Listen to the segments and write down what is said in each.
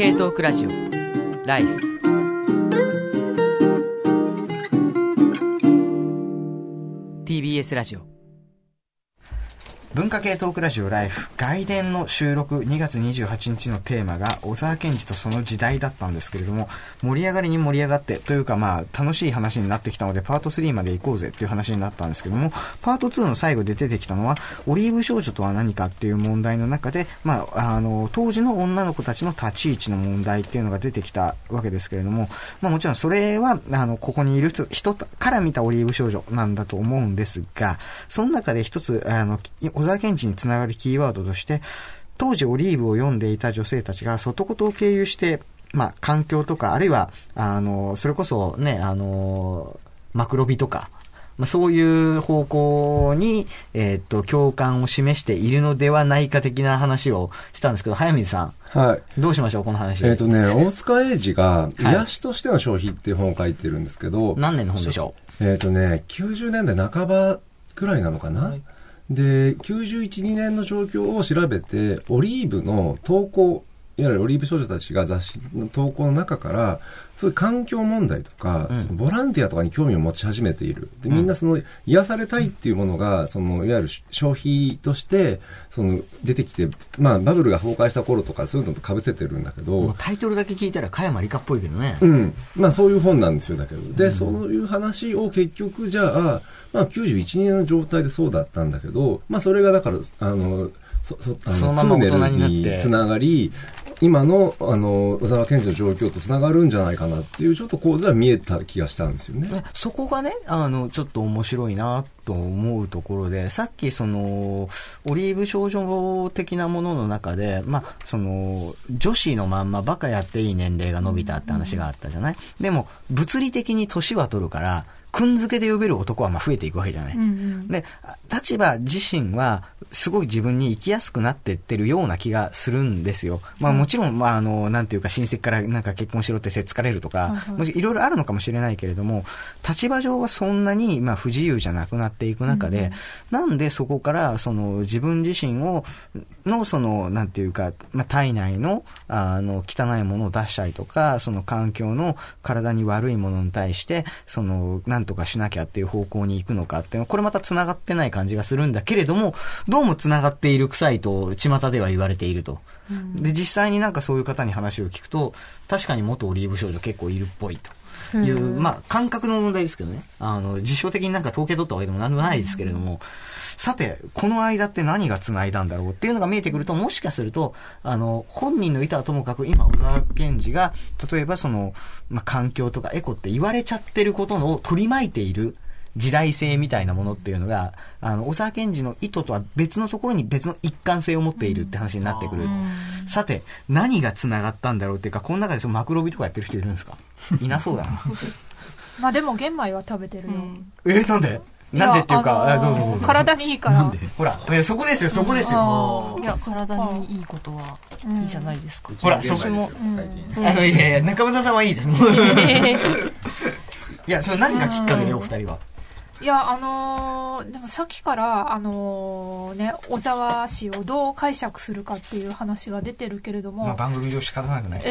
系トークラジオライフ。TBS ラジオ文化系トークラジオライフ外伝の収録2月28日のテーマが小沢健二とその時代だったんですけれども、盛り上がりに盛り上がってというか、楽しい話になってきたのでパート3まで行こうぜっていう話になったんですけども、パート2の最後で出てきたのはオリーブ少女とは何かっていう問題の中で、当時の女の子たちの立ち位置の問題っていうのが出てきたわけですけれども、もちろんそれはここにいる人から見たオリーブ少女なんだと思うんですが、その中で一つ小沢健二につながるキーワードとして、当時オリーブを読んでいた女性たちが外事を経由して、環境とか、あるいはそれこそね、マクロビとか、そういう方向に、共感を示しているのではないか的な話をしたんですけど、早水さん、はい、どうしましょうこの話。 大塚英治が癒しとしての消費っていう本を書いてるんですけど、 何年の本でしょう。 90年代半ばくらいなのかな。で、91、2年の状況を調べて、オリーブの投稿、いわゆるオリーブ少女たちが雑誌の投稿の中から、そういう環境問題とか、そのボランティアとかに興味を持ち始めている。で、みんなその癒されたいっていうものが、いわゆる消費として、出てきて、バブルが崩壊した頃とか、そういうのと被せてるんだけど。 もうタイトルだけ聞いたら、加山理香っぽいけどね。 そういう本なんですよ、だけど。で、そういう話を結局、じゃあ、91、2年の状態でそうだったんだけど、それがだから、そのまま大人になってつながり、今の小沢健二の状況とつながるんじゃないかなっていうちょっと構図は見えた気がしたんですよね。 そこがね、ちょっと面白いなと思うところで、さっきオリーブ少女的なものの中で、女子のまんまバカやっていい年齢が伸びたって話があったじゃない。でも物理的に年は取るから、くんづけで呼べる男は増えていくわけじゃない。で、立場自身はすごい自分に生きやすくなっていってるような気がするんですよ。もちろん、なんていうか親戚からなんか結婚しろってせっつかれるとか、いろいろあるのかもしれないけれども、立場上はそんなに不自由じゃなくなっていく中で、なんでそこから自分自身のなんていうか、体内の汚いものを出したりとか、環境の体に悪いものに対してなんとかしなきゃっていう方向に行くのかっていうのは、これまた繋がってない感じがするんだけれども、どうも繋がっている臭いと巷では言われていると。で、実際になんかそういう方に話を聞くと、確かに元オリーブ少女結構いるっぽいという、感覚の問題ですけどね。実証的になんか統計取ったわけでも何でもないですけれども、さて、この間って何が繋いだんだろうっていうのが見えてくると、もしかすると、本人の意図はともかく、今、小沢健二が、例えば環境とかエコって言われちゃってることを取り巻いている時代性みたいなものっていうのが、小沢健二の意図とは別のところに別の一貫性を持っているって話になってくる。さて、何が繋がったんだろうっていうか、この中でマクロビとかやってる人いるんですか？いなそうだな。 でも玄米は食べてるよ。 なんで？なんでっていうか、どうぞ。体にいいから。 なんで？ほら、そこですよ、そこですよ。 いや、体にいいことはいいじゃないですか。 ほら、そこも。いや、中村さんはいいです。いや、それ何がきっかけでお二人は。 いや、でもさっきから、小沢氏をどう解釈するかっていう話が出てるけれども。 番組上仕方なくない。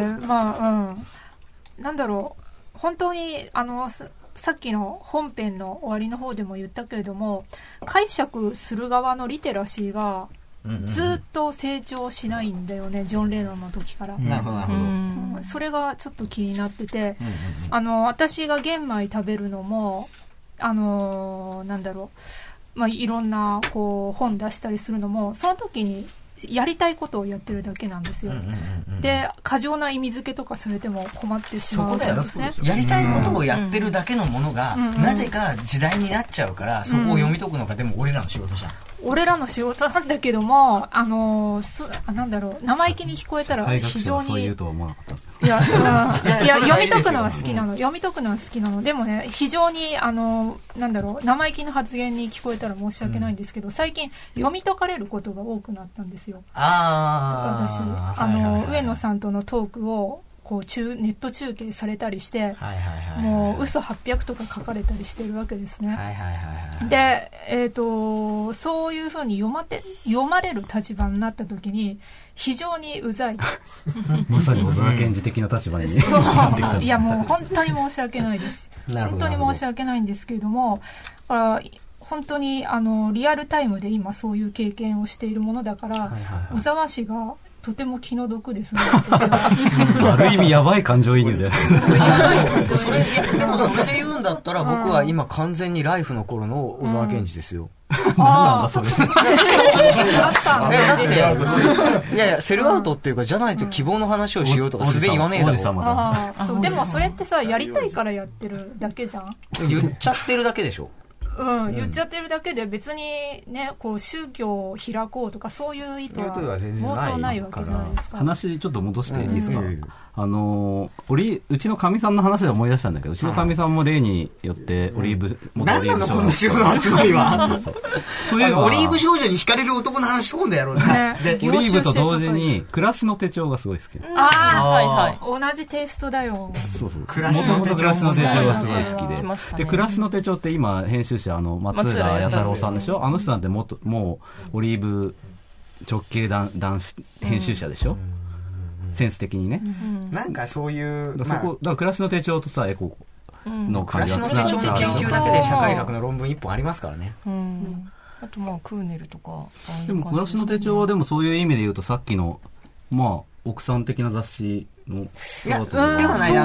なんだろう、本当に、さっきの本編の終わりの方でも言ったけれども、解釈する側のリテラシーがずっと成長しないんだよね、ジョン・レノンの時から。 なるほど、なるほど。 それがちょっと気になってて、私が玄米食べるのも、なんだろう、いろんな本出したりするのも、その時にやりたいことをやってるだけなんですよ。で、過剰な意味付けとかされても困ってしまうんですね。 やりたいことをやってるだけのものが、なぜか時代になっちゃうから、そこを読み解くのが、でも俺らの仕事じゃん。 俺らの仕事なんだけども、なんだろう、生意気に聞こえたら非常に。そう言うとは思わなかった。いや、読み解くのは好きなの。読み解くのは好きなの。でもね、非常に、なんだろう、生意気な発言に聞こえたら申し訳ないんですけど、最近読み解かれることが多くなったんですよ。私、上野さんとのトークをこうネット中継されたりして、 はいはいはい、 もう嘘800とか書かれたりしてるわけですね。 はいはいはいはい、 で、そういうふうに読まれる立場になった時に非常にうざいまさに小沢健二的な立場にそうなってきた。 いやもう本当に申し訳ないです本当に申し訳ないんですけれども、本当にリアルタイムで今そういう経験をしているものだから、はいはいはい、小沢氏がとても気の毒ですね、私は。 ある意味やばい感情移入で。 でもそれで言うんだったら、僕は今完全にライフの頃の小沢健二ですよ。 何なんだそれ。 あったんだ。 だって、いやいや、セルアウトっていうか、じゃないと希望の話をしようとか素で言わねえだろ。 そう、でもそれってさ、やりたいからやってるだけじゃん。 言っちゃってるだけでしょ。 言っちゃってるだけで別にね、こう宗教を開こうとかそういう意図は毛頭ないわけじゃないですか。 話ちょっと戻していいですか。うちのかみさんの話で思い出したんだけど、うちのかみさんも例によってオリーブ、 何なのこの潮の集まりは。そういうオリーブ少女に惹かれる男の話そうだやろうね。 でオリーブと同時に暮らしの手帳がすごい好き。 はいはい。同じテイストだよ。 そうそう。もともと暮らしの手帳がすごい好きで、で暮らしの手帳って今編集者松浦弥太郎さんでしょ。あの人なんてもうオリーブ直系男子編集者でしょ。センス的にね、 なんかそういうだから暮らしの手帳とさエコの暮らしの手帳の研究だけで社会学の論文1本ありますからね。 あとクーネルとか。 でも暮らしの手帳はでもそういう意味で言うとさっきの奥さん的な雑誌のではない、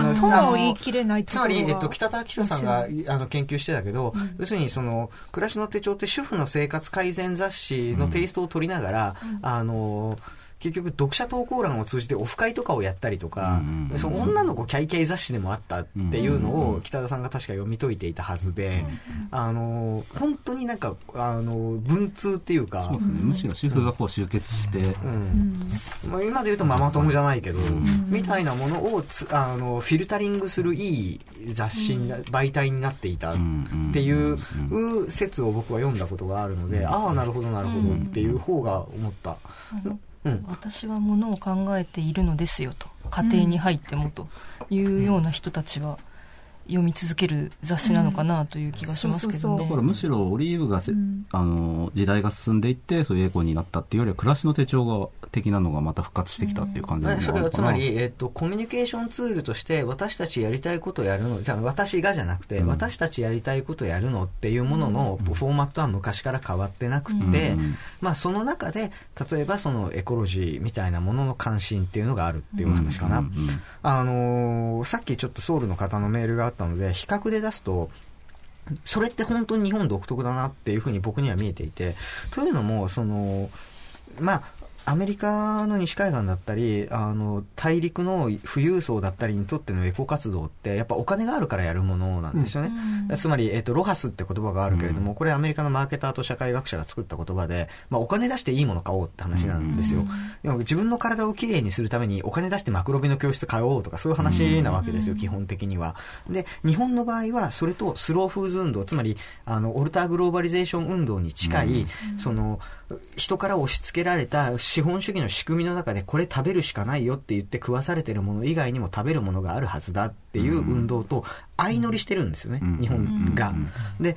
言い切れないところはつまり、北田明宏さんが研究してたけど、要するに暮らしの手帳って主婦の生活改善雑誌のテイストを取りながら、結局読者投稿欄を通じてオフ会とかをやったりとか、その女の子キャイキャイ雑誌でもあったっていうのを北田さんが確か読み解いていたはずで、本当になんか文通っていうか、 そうですね、むしろ主婦がこう集結して、 今で言うとママ友じゃないけど、みたいなものをフィルタリングするいい雑誌媒体になっていたっていう説を僕は読んだことがあるので、ああなるほどなるほどっていう方が思った。 私はものを考えているのですよと、家庭に入ってもというような人たちは読み続ける雑誌なのかなという気がしますけどね。 だからむしろオリーブが時代が進んでいってそういうエコになったっていうよりは暮らしの手帳が的なのがまた復活してきたっていう感じなのかな。 それはつまり、コミュニケーションツールとして私たちやりたいことをやるの、じゃあ私がじゃなくて、私たちやりたいことをやるのっていうもののフォーマットは昔から変わってなくて、その中で例えばそのエコロジーみたいなものの関心っていうのがあるっていう話かな。さっきちょっとソウルの方のメールがあったので比較で出すと、それって本当に日本独特だなっていうふうに僕には見えていて、というのもアメリカの西海岸だったり大陸の富裕層だったりにとってのエコ活動ってやっぱお金があるからやるものなんですよね。つまり、ロハスって言葉があるけれども、これアメリカのマーケターと社会学者が作った言葉で、お金出していいもの買おうって話なんですよ。でも自分の体をきれいにするためにお金出してマクロビの教室買おうとかそういう話なわけですよ、基本的には。で日本の場合はそれとスローフーズ運動、つまりオルターグローバリゼーション運動に近い、その人から押し付けられた資本主義の仕組みの中でこれ食べるしかないよって言って食わされてるもの以外にも食べるものがあるはずだっていう運動と相乗りしてるんですよね、日本が。で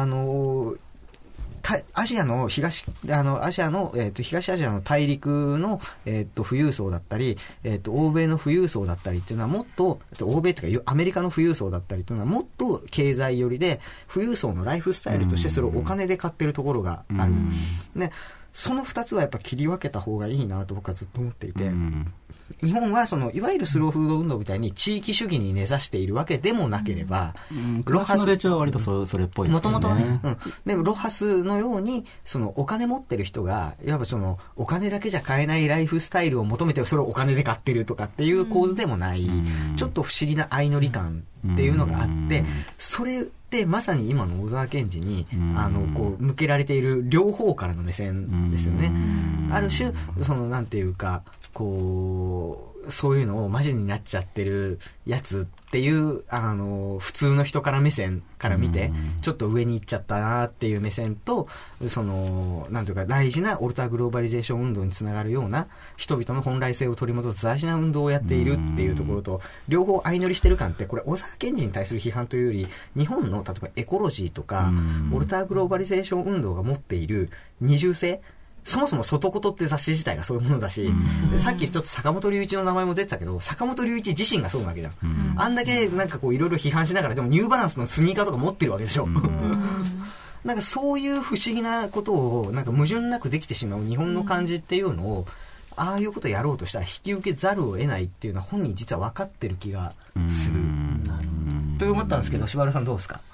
アジアの東アジアの大陸の、富裕層だったり、欧米の富裕層だったりっていうのはもっと、欧米っていうかアメリカの富裕層だったりっていうのはもっと経済寄りで、富裕層のライフスタイルとしてそれをお金で買ってるところがある。でその2つはやっぱ切り分けた方がいいなと僕はずっと思っていて、日本はいわゆるスローフード運動みたいに地域主義に根ざしているわけでもなければ、 ロハスの手帳は割とそれっぽいですね。 もともとね、でもロハスのようにそのお金持ってる人がいわばそのお金だけじゃ買えないライフスタイルを求めてそれをお金で買ってるとかっていう構図でもない、ちょっと不思議な相乗り感っていうのがあって、それでまさに今の小沢健二にこう向けられている両方からの目線ですよね。ある種そのなんていうかこそういうのをマジになっちゃってるやつっていう、普通の人から目線から見て、ちょっと上に行っちゃったなっていう目線と、なんていうか大事なオルタグローバリゼーション運動につながるような、人々の本来性を取り戻す大事な運動をやっているっていうところと、両方相乗りしてる感って、これ小沢健二に対する批判というより、日本の例えばエコロジーとか、オルタグローバリゼーション運動が持っている二重性、そもそも外ことって雑誌自体がそういうものだし、さっきちょっと坂本龍一の名前も出てたけど、坂本龍一自身がそうなわけじゃん。あんだけなんかこういろいろ批判しながら、でもニューバランスのスニーカーとか持ってるわけでしょ。なんかそういう不思議なことをなんか矛盾なくできてしまう日本の感じっていうのを、ああいうことをやろうとしたら引き受けざるを得ないっていうのは本人実は分かってる気がする。と思ったんですけど、柴原さんどうですか？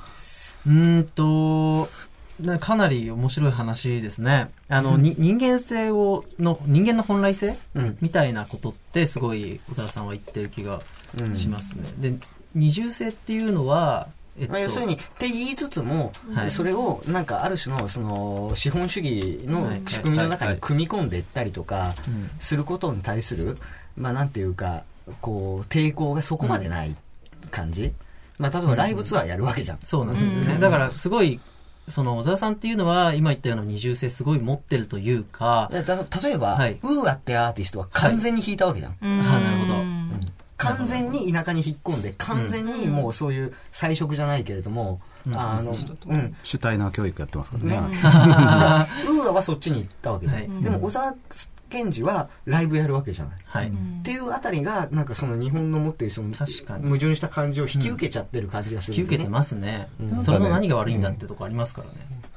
かなり面白い話ですね。人間の本来性、みたいなことってすごい小沢さんは言ってる気がしますね。で、二重性っていうのは、 要するにって言いつつも、それをなんかある種のその資本主義の仕組みの中に組み込んでいったりとかすることに対する、なんていうかこう抵抗がそこまでない感じ。例えばライブツアーやるわけじゃん。 そうなんですよね。だからすごい小沢さんっていうのは今言ったような二重性すごい持ってるというか、 例えば、ウーアってアーティストは完全に弾いたわけじゃん。 なるほど。 完全に田舎に引っ込んで、完全にもうそういう菜食じゃないけれども、 主体な教育やってますからね。 ウーアはそっちに行ったわけじゃん。でも小沢健二はライブやるわけじゃない。っていうあたりがなんかその日本の持っているその矛盾した感じを引き受けちゃってる感じがする、 引き受けてますね。それの何が悪いんだってとこありますからね。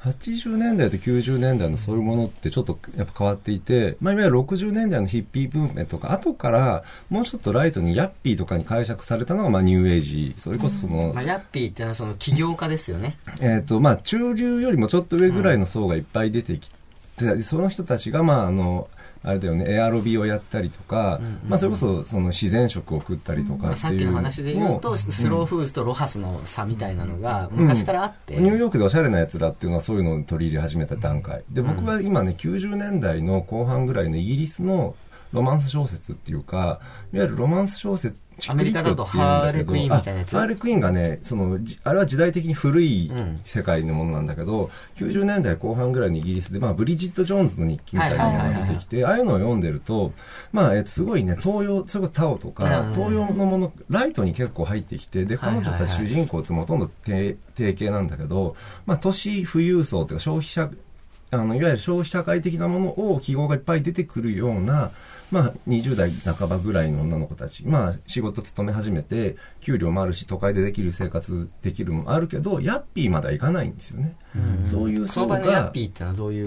80年代と90年代のそういうものってちょっとやっぱ変わっていて、いわゆる60年代のヒッピーブームとか、後からもうちょっとライトにヤッピーとかに解釈されたのがニューエイジ、それこそヤッピーってのはその起業家ですよね。 中流よりもちょっと上ぐらいの層がいっぱい出てきて、その人たちがあれだよね、エアロビをやったりとか、それこそその自然食を食ったりとかっていう、 さっきの話で言うとスローフーズとロハスの差みたいなのが昔からあって、 ニューヨークでおしゃれなやつらっていうのはそういうのを取り入れ始めた段階で、僕は今ね90年代の後半ぐらいのイギリスのロマンス小説っていうか、いわゆるロマンス小説、 アメリカだとハーレクイーンみたいなやつ。 ハーレクイーンがね、あれは時代的に古い世界のものなんだけど、90年代後半ぐらいのイギリスで、ブリジット・ジョーンズの日記みたいなのが出てきて、ああいうのを読んでると、すごいね、東洋、それこそタオとか、東洋のもの、ライトに結構入ってきて、で、彼女たち主人公ってほとんど定型なんだけど、都市富裕層というか消費者、いわゆる消費社会的なものを記号がいっぱい出てくるような、20代半ばぐらいの女の子たち、仕事勤め始めて、給料もあるし、都会でできる生活できるもあるけど、ヤッピーまではいかないんですよね。そういう層が。 相場のヤッピーってのはどういう？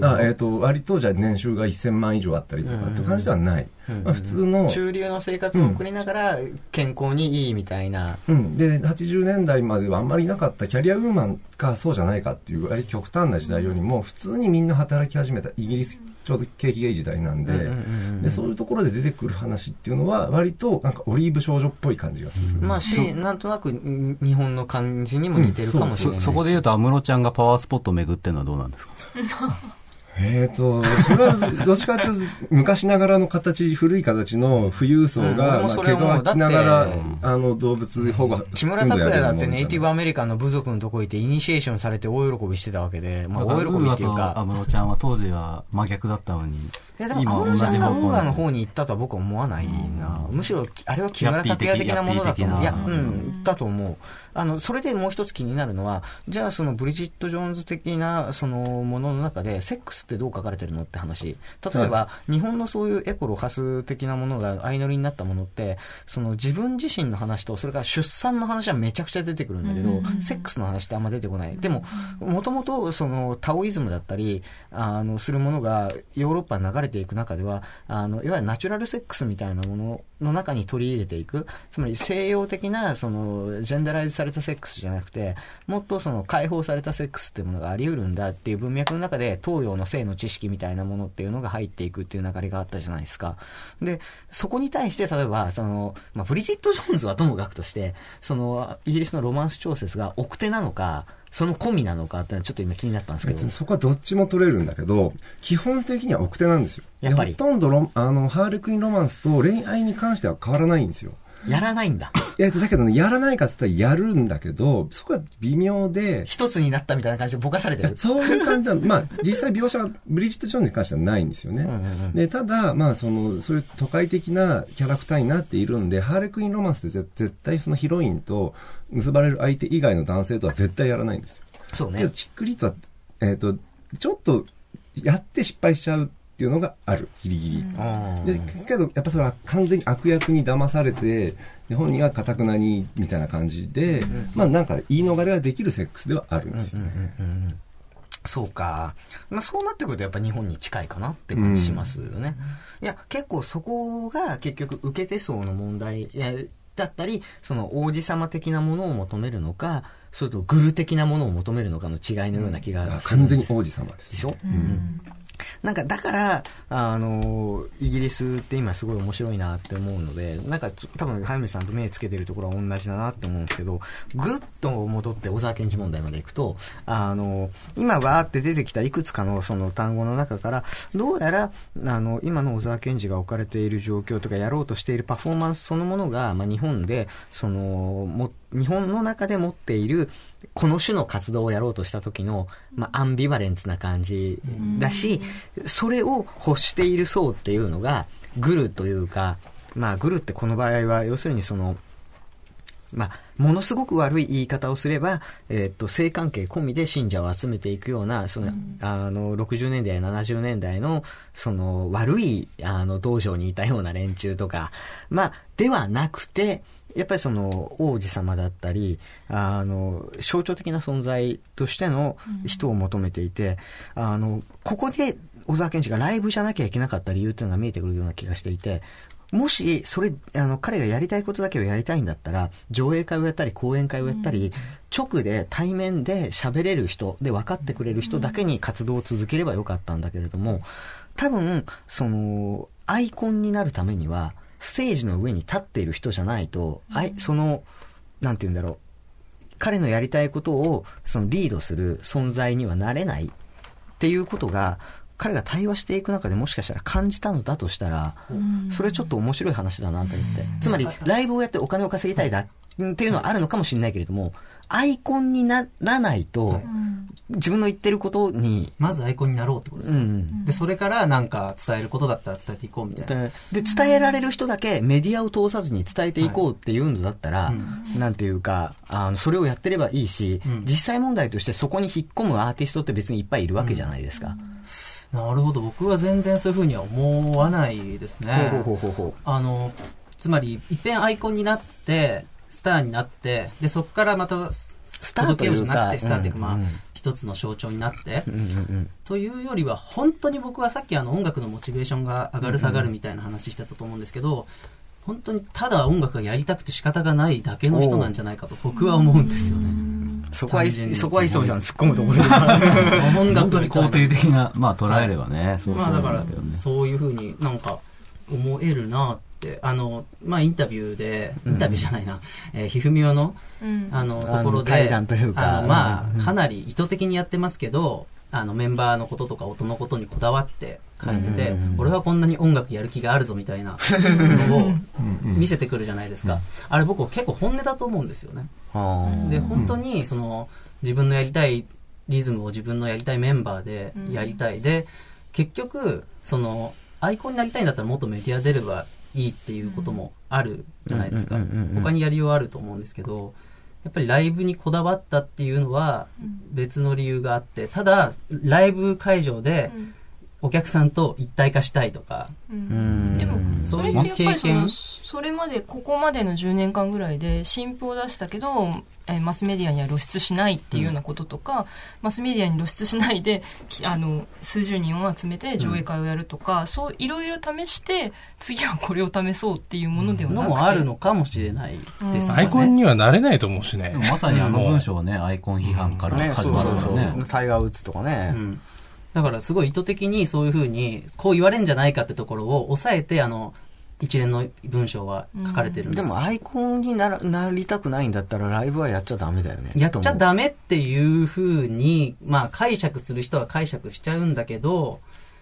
割とじゃあ年収が1000万以上あったりとかっていう感じではない。普通の。 中流の生活を送りながら健康にいいみたいな。 で、80年代まではあんまりいなかったキャリアウーマンかそうじゃないかっていう割と極端な時代よりも、普通にみんな働き始めたイギリス、ちょうど景気がいい時代なんで、でそういうところで出てくる話っていうのは割となんかオリーブ少女っぽい感じがする。 なんとなく日本の感じにも似てるかもしれない。 そこで言うと安室ちゃんがパワースポットを巡ってるのはどうなんですか？ それはどっちかというと昔ながらの形、古い形の富裕層が毛皮着ながら動物保護木村拓哉だってネイティブアメリカンの部族のとこ行ってイニシエーションされて大喜びしてたわけで、大喜びっていうか、 安室ちゃんは当時は真逆だったのに、 いやでも安室ちゃんがウーアの方に行ったとは僕は思わないな。むしろあれは木村拓哉的なものだと思う。いや、だと思う。それでもう一つ気になるのは、じゃあそのブリジット・ジョーンズ的なそのものの中でセックスってどう書かれてるのって話。例えば、日本のそういうエコロハス的なものが相乗りになったものって、その自分自身の話とそれから出産の話はめちゃくちゃ出てくるんだけど、セックスの話ってあんま出てこない。でももともとそのタオイズムだったりするものがヨーロッパに流れていく中では、いわゆるナチュラルセックスみたいなものの中に取り入れていく、つまり西洋的なそのジェンダライズされたセックスじゃなくて、もっとその解放されたセックスっていうものがあり得るんだっていう文脈の中で、東洋の性の知識みたいなものっていうのが入っていくっていう流れがあったじゃないですか。でそこに対して例えばその、ブリジット・ジョーンズはともかくとして、そのイギリスのロマンス小説が奥手なのかその込みなのかってのはちょっと今気になったんですけど。 そこはどっちも取れるんだけど、基本的には奥手なんですよ。 やっぱり。 ほとんどハーレクインロマンスと恋愛に関しては変わらないんですよ。 やらないんだ。 だけどね、やらないかって言ったらやるんだけど、そこは微妙で。 一つになったみたいな感じでぼかされてる。 そういう感じは、まあ、実際描写はブリジット・ジョーンズに関してはないんですよね。で、ただ、まあ、そういう都会的なキャラクターになっているんで、ハーレクインロマンスって絶対そのヒロインと結ばれる相手以外の男性とは絶対やらないんですよ。 そうね。 チックリットは、ちょっとやって失敗しちゃうっていうのがある、ギリギリ。で、けど、やっぱそれは完全に悪役に騙されて、で本人は堅くなにみたいな感じで、まあなんか言い逃れができるセックスではあるんですよね。 そうか。まあそうなってくるとやっぱ日本に近いかなって感じしますよね。いや、結構そこが結局受け手層の問題だったり、その王子様的なものを求めるのか、それとグル的なものを求めるのかの違いのような気がする。 完全に王子様です。 でしょ？なんかだからイギリスって今すごい面白いなって思うので、なんか多分早見さんと目つけてるところは同じだなって思うんですけど、ぐっと戻って小沢健二問題までいくと、今わーって出てきたいくつかのその単語の中から、どうやら今の小沢健二が置かれている状況とかやろうとしているパフォーマンスそのものが、まあ、日本で日本の中で持っているこの種の活動をやろうとした時の、まあ、アンビバレンツな感じだし、それを欲している層っていうのがグルというか、まあグルってこの場合は要するにまあ、ものすごく悪い言い方をすれば、性関係込みで信者を集めていくような、60年代、70年代の、悪い、道場にいたような連中とか、まあ、ではなくて、やっぱり王子様だったり、象徴的な存在としての人を求めていて、ここで小沢健二がライブじゃなきゃいけなかった理由っていうのが見えてくるような気がしていて、もし、彼がやりたいことだけをやりたいんだったら、上映会をやったり、講演会をやったり、直で対面で喋れる人で分かってくれる人だけに活動を続ければよかったんだけれども、多分、アイコンになるためには、ステージの上に立っている人じゃないと、なんて言うんだろう、彼のやりたいことを、リードする存在にはなれないっていうことが、彼が対話していく中でもしかしたら感じたのだとしたら、それちょっと面白い話だなと思って。つまり、ライブをやってお金を稼ぎたいだっていうのはあるのかもしれないけれども、アイコンにならないと、自分の言ってることに。 まずアイコンになろうってことですか、で、それからなんか伝えることだったら伝えていこうみたいな。 で、伝えられる人だけメディアを通さずに伝えていこうっていうのだったら、なんていうか、それをやってればいいし、実際問題としてそこに引っ込むアーティストって別にいっぱいいるわけじゃないですか。 なるほど。僕は全然そういうふうには思わないですね。つまり、いっぺんアイコンになって、スターになって、で、そこからまた、届けようじゃなくて、スターっていうか、まあ、一つの象徴になって、というよりは、本当に僕はさっき音楽のモチベーションが上がる下がるみたいな話してたと思うんですけど、本当にただ音楽がやりたくて仕方がないだけの人なんじゃないかと僕は思うんですよね。 そこは磯部さん突っ込むところで音楽に肯定的な、まあ捉えればね。 まあだから、そういうふうになんか思えるなって、まあインタビューじゃないな、ひふみおの、ところで、 対談というか、 まあかなり意図的にやってますけど、メンバーのこととか音のことにこだわって書いてて、俺はこんなに音楽やる気があるぞみたいなのを見せてくるじゃないですか。あれ僕結構本音だと思うんですよね。で、本当に自分のやりたいリズムを自分のやりたいメンバーでやりたい。で、結局、アイコンになりたいんだったらもっとメディア出ればいいっていうこともあるじゃないですか。他にやりようあると思うんですけど、やっぱりライブにこだわったっていうのは別の理由があって、ただライブ会場でお客さんと一体化したいとか、 でもそれってやっぱりそれまでここまでの10年間ぐらいで新譜を出したけどマスメディアには露出しないっていうようなこととか、マスメディアに露出しないで数十人を集めて上映会をやるとか、そういろいろ試して次はこれを試そうっていうものではなくて、 のもあるのかもしれないですね。 アイコンにはなれないと思うしね。 まさに文章ね、アイコン批判から始まるんですね。 タイガー・ウッズとかね。 だからすごい意図的にそういうふうにこう言われるんじゃないかってところを抑えて一連の文章は書かれてるんです。 でもアイコンになりたくないんだったらライブはやっちゃダメだよね。 やっちゃダメっていう風に、まあ解釈する人は解釈しちゃうんだけど、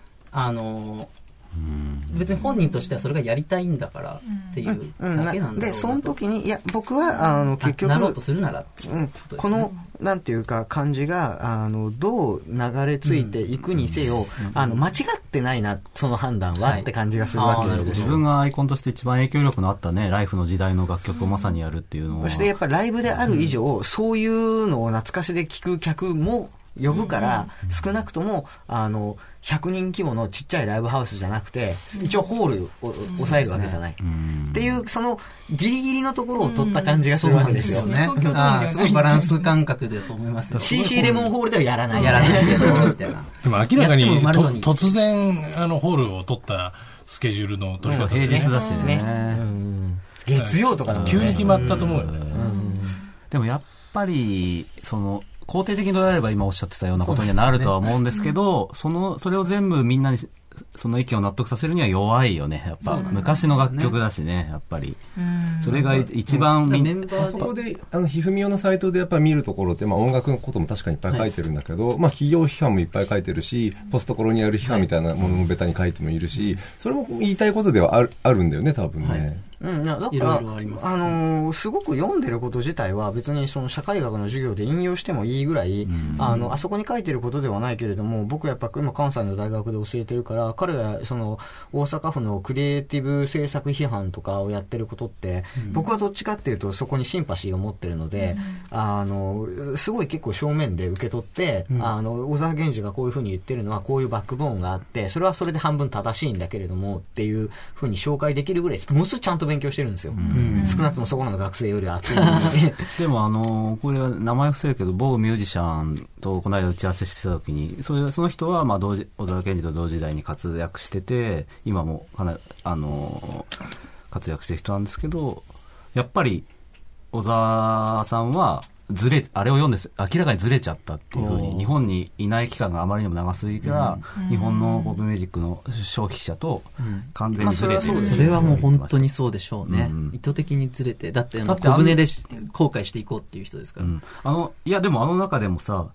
別に本人としてはそれがやりたいんだからっていうだけなんだろうな。 で、その時に、いや、僕は、結局、 なろうとするならっていうことですね。 この、なんていうか、感じが、どう流れ着いていくにせよ、間違ってないな、その判断は、って感じがするわけです。 自分がアイコンとして一番影響力のあったね、ライフの時代の楽曲をまさにやるっていうのは。 そしてやっぱりライブである以上、そういうのを懐かしで聴く客も、呼ぶから、少なくとも、100人規模のちっちゃいライブハウスじゃなくて、一応ホールを抑えるわけじゃない。っていう、その、ギリギリのところを取った感じがするわけですよね。 すごいバランス感覚だと思いますよ。 CC レモンホールではやらない。 やらないけど、みたいな。 でも明らかに、突然、ホールを取ったスケジュールの取り方平日だしね。 月曜とかだもんね。 急に決まったと思うよね。 でもやっぱり、肯定的に捉えれば今おっしゃってたようなことにはなるとは思うんですけど、それを全部みんなにその意見を納得させるには弱いよね。やっぱ昔の楽曲だしね、やっぱり。それが一番メンバーそこでひふみよのサイトでやっぱり見るところって、まあ音楽のことも確かにいっぱい書いてるんだけど、まあ企業批判もいっぱい書いてるし、ポストコロニアル批判みたいなものもベタに書いてもいるし、それも言いたいことではあるんだよね、多分ね。 だからすごく読んでること自体は別にその社会学の授業で引用してもいいぐらい、あそこに書いてることではないけれども、僕やっぱ今関西の大学で教えてるから、彼がその大阪府のクリエイティブ制作批判とかをやってることって、僕はどっちかっていうとそこにシンパシーを持ってるので、すごい結構正面で受け取って、小沢源氏がこういうふうに言ってるのはこういうバックボーンがあって、それはそれで半分正しいんだけれどもっていうふうに紹介できるぐらい、ものすごいちゃんと勉強してるんですよ。少なくともそこらの学生よりは熱いでもこれは名前伏せるけど、某ミュージシャンとこの間打ち合わせしてた時に、その人はまあ小沢健二と同時代に活躍してて、今もかなり活躍してる人なんですけど、やっぱり小沢さんはあれを読んで明らかにずれちゃったっていうふうに、日本にいない期間があまりにも長すぎから、日本のポップミュージックの消費者と完全にずれてる、 それはもう本当にそうでしょうね。意図的にずれて、だって小舟で後悔していこうっていう人ですから。 いやでも中でもさ、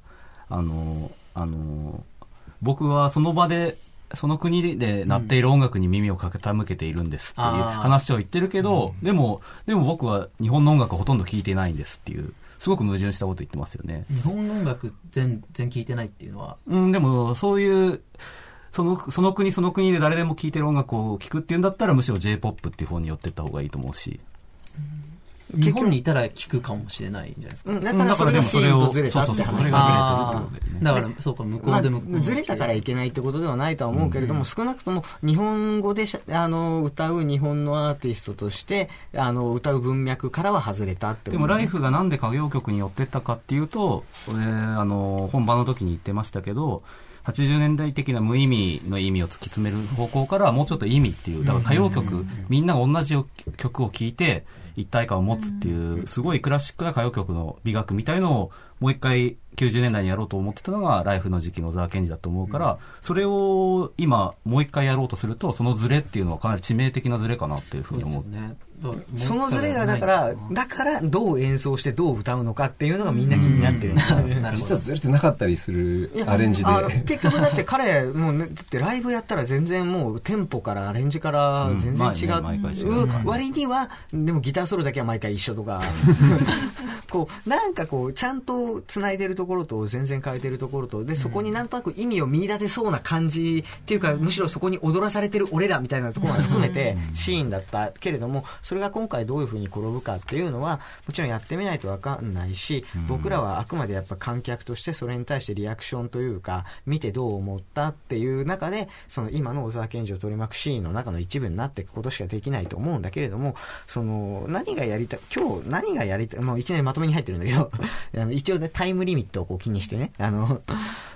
僕はその場でその国で鳴っている音楽に耳を傾けているんですっていう話を言ってるけど、でも僕は日本の音楽をほとんど聴いてないんですっていう、すごく矛盾したこと言ってますよね。 日本の音楽全然聴いてないっていうのは、 でもそういうその国その国で誰でも聴いてる音楽を聴くっていうんだったら、むしろ J-POP っていう方に寄ってった方がいいと思うし、 日本にいたら聞くかもしれないんじゃないですか。 だからそれがシーンとずれたって話。 だからそうか、向こうでもずれたからいけないってことではないとは思うけれども、少なくとも日本語で歌う日本のアーティストとして歌う文脈からは外れたってこと。 でもライフがなんで歌謡曲に寄ってったかっていうと、本番の時に言ってましたけど、80年代的な無意味の意味を突き詰める方向からはもうちょっと意味っていう、だから歌謡曲、みんなが同じ曲を聴いて一体感を持つっていう、すごいクラシックな歌謡曲の美学みたいのをもう一回90年代にやろうと思ってたのがライフの時期の小沢健二だと思うから、それを今もう一回やろうとすると、そのズレっていうのはかなり致命的なズレかなっていうふうに思う。 そのズレがだからどう演奏してどう歌うのかっていうのがみんな気になってるんですよね。 実はずれてなかったりするアレンジで。 結局だって彼もう、ね、だってライブやったら全然もうテンポからアレンジから全然違う、割にはでもギターソロだけは毎回一緒とかこうなんかこうちゃんと繋いでるところと全然変えてるところとで、そこになんとなく意味を見出せそうな感じっていうか、むしろそこに踊らされてる俺らみたいなところが含めてシーンだったけれども、それが今回どういう風に転ぶかっていうのはもちろんやってみないと分かんないし、僕らはあくまでやっぱ観客としてそれに対してリアクションというか見てどう思ったっていう中で、その今の小沢健二を取り巻くシーンの中の一部になっていくことしかできないと思うんだけれども、その今日何がやりたい、もういきなりまとめに入ってるんだけど一応ねタイムリミットをこう気にしてね、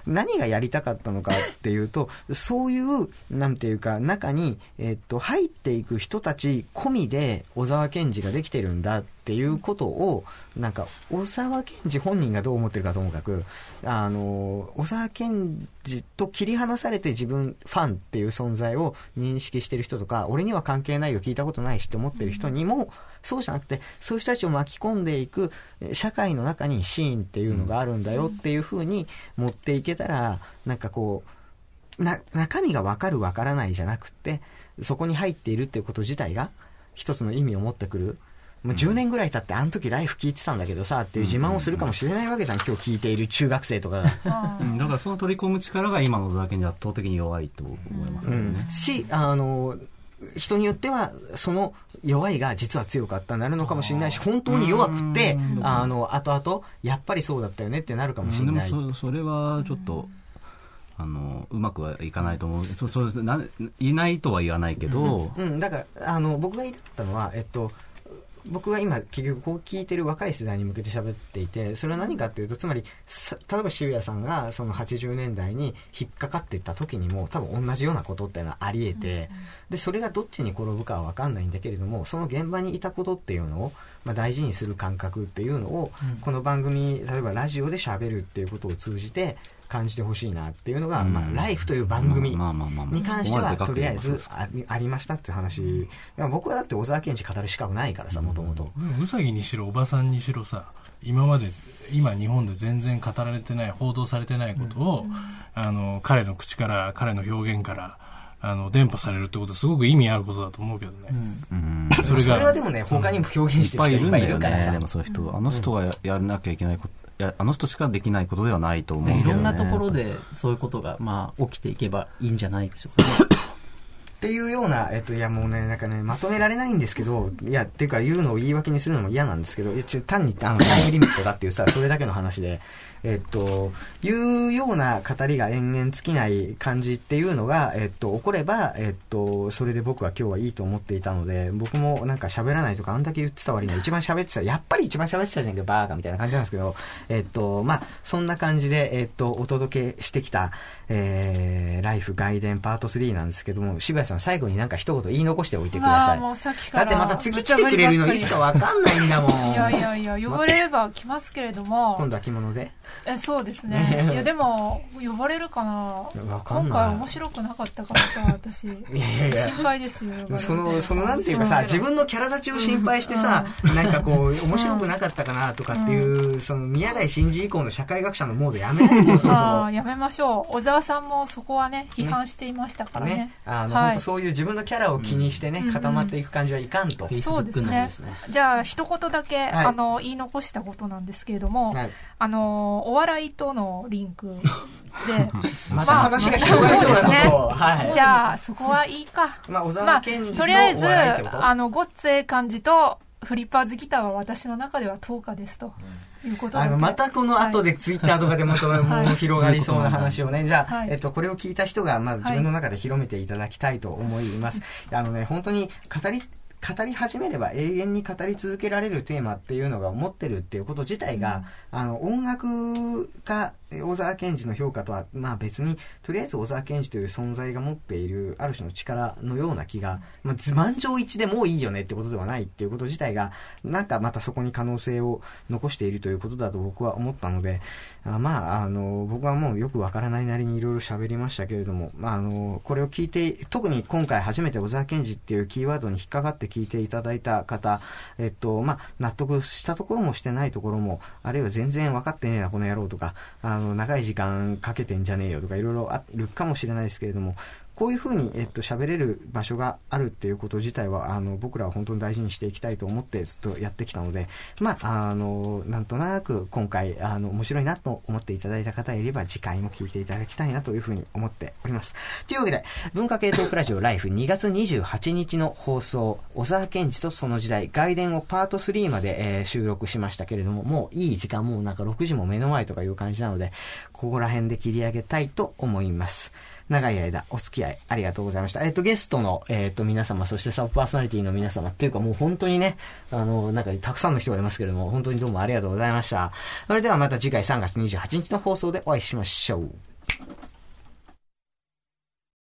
何がやりたかったのかっていうと、そういうなんていうか中に、入っていく人たち込みで小沢健二ができてるんだっていうことを、なんか小沢健二本人がどう思ってるかともかく、小沢健二と切り離されて自分ファンっていう存在を認識してる人とか、俺には関係ないよ、聞いたことないしって思ってる人にも、そうじゃなくて、そういう人たちを巻き込んでいく社会の中にシーンっていうのがあるんだよっていう風に持っていけたら、なんかこう中身が分かる分からないじゃなくて、そこに入っているっていうこと自体が一つの意味を持ってくる。もう10年ぐらい経って、あの時ライフ聞いてたんだけどさっていう自慢をするかもしれないわけじゃん、今日聞いている中学生とかが。 だからその取り込む力が今の小沢健二圧倒的に弱いと思いますね。 し、人によってはその弱いが実は強かったなるのかもしれないし、本当に弱くって後々やっぱりそうだったよねってなるかもしれない。 でもそれはちょっとうまくはいかないと思う。いないとは言わないけど、 だから僕が言いたかったのは、僕が今結局こう聞いてる若い世代に向けて喋っていて、それは何かっていうと、つまり例えば渋谷さんがその80年代に引っかかっていった時にも多分同じようなことっていうのはあり得て、でそれがどっちに転ぶかは分かんないんだけれども、その現場にいたことっていうのを、大事にする感覚っていうのを、この番組、例えばラジオで喋るっていうことを通じて感じてほしいなっていうのが、ライフという番組に関してはとりあえずありましたっていう話。僕はだって小沢健二語る資格ないからさ、もともと。 うさぎにしろおばさんにしろさ、今日本で全然語られてない、報道されてないことを、彼の口から、彼の表現から伝播されるってことはすごく意味あることだと思うけどね。 それはでもね、他にも表現してる人いっぱいいるからさ。 でもそういう人、あの人がやらなきゃいけないこと、あの人しかできないことではないと思うけどね。 いろんなところでそういうことが起きていけばいいんじゃないでしょうかね。 っていうような、いやもうね、なんかね、まとめられないんですけど、いや、っていうか言うのを言い訳にするのも嫌なんですけど、単にタイムリミットだっていうさ、それだけの話で、いうような語りが延々尽きない感じっていうのが、起これば、それで僕は今日はいいと思っていたので、僕もなんか喋らないとかあんだけ言ってた割には一番喋ってた、やっぱり一番喋ってたじゃんけど、バーカみたいな感じなんですけど、そんな感じで、お届けしてきた、ライフ外伝パート3なんですけども、渋谷さん最後になんか一言言い残しておいてください。 もうさっきからだってまた次来てくれるのいつかわかんないんだもん。 いや、呼ばれれば来ますけれども。 今度は着物で。 そうですね。いや、でも、呼ばれるかな。今回面白くなかったからさ、私。心配ですよ。 そのなんていうかさ、自分のキャラ立ちを心配してさ、なんかこう、面白くなかったかなとかっていう、その宮台真司以降の社会学者のモードやめないでよ、そもそも。 やめましょう。小沢さんもそこはね、批判していましたからね。 本当そういう自分のキャラを気にしてね、固まっていく感じはいかんと。 そうですね。じゃあ、一言だけ、言い残したことなんですけれども、お笑いとのリンクで、 また話が広がりそうなことを、 じゃあ、そこはいいか。 小沢健二のとりあえず、ごっつええ感じと、フリッパーズギターは私の中では10日ですと。いうことまたこの後でツイッターとかでもう広がりそうな話をね、じゃあ、これを聞いた人が自分の中で広めていただきたいと思います。本当に語り始めれば永遠に語り続けられるテーマっていうのが持ってるっていうこと自体が、音楽家小沢健二の評価とは別に、とりあえず小沢健二という存在が持っているある種の力のような気が、満場一致でもういいよねってことではないっていうこと自体が、なんかまたそこに可能性を残しているということだと僕は思ったので、僕はもうよくわからないなりにいろいろ喋りましたけれども、これを聞いて、特に今回初めて小沢健二っていうキーワードに引っかかって聞いていただいた方、納得したところもしてないところも、あるいは全然分かってねえなこの野郎とか、長い時間かけてんじゃねえよとかいろいろあるかもしれないですけれども、こういうふうに喋れる場所があるっていうこと自体は僕らは本当に大事にしていきたいと思ってずっとやってきたので、なんとなく今回面白いなと思っていただいた方がいれば次回も聞いていただきたいなというふうに思っております。というわけで文化系トークラジオライフ2月28日の放送、小沢健二とその時代外伝をパート3まで、収録しましたけれども、もういい時間、もうなんか6時も目の前とかいう感じなので、ここら辺で切り上げたいと思います。長い間お付き合いありがとうございました。ゲストの、皆様、そしてサブパーソナリティの皆様っていうかもう本当にね、なんかたくさんの人がいますけれども、本当にどうもありがとうございました。それではまた次回3月28日の放送でお会いしましょう。